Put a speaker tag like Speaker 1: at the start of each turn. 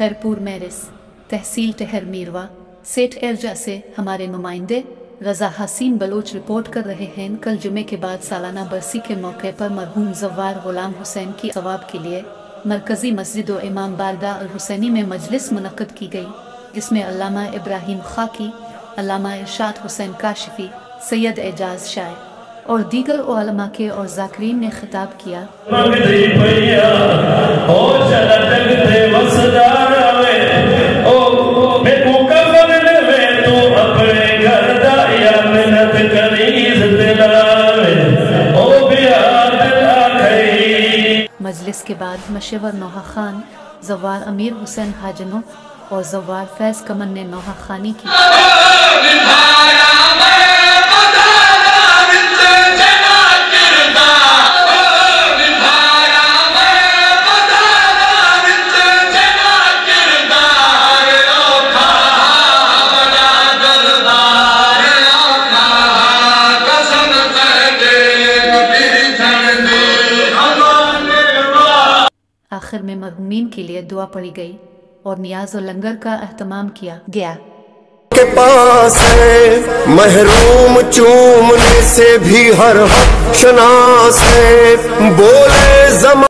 Speaker 1: خیرپور میرس تحصیل ٹہر میروا سیٹ ارجا سے ہمارے نمائندے رضا حسین بلوچ رپورٹ کر رہے ہیں۔ کل جمعے کے بعد سالانہ برسی کے موقع پر مرحوم زوار غلام حسین کی ثواب کے لیے مرکزی مسجد و امام باردہ الحسینی میں مجلس منعقد کی گئی، جس میں علامہ ابراہیم خاکی، علامہ ارشاد حسین کاشفی، سید اعجاز شاعر اور دیگر علماء کے اور ذاکرین نے خطاب کیا۔ مجلس کے بعد مشور نوحہ خان، زوار امیر حسین حاجنو اور زوار فیض کمن نے نوحہ خانی کی۔ آخر میں مرحومین کے لیے دعا پڑھی گئی اور نیاز و لنگر کا اہتمام کیا گیا۔
Speaker 2: کے پاس ہے محروم چومنے سے بھی ہر حق شناس ہے، بولے زمان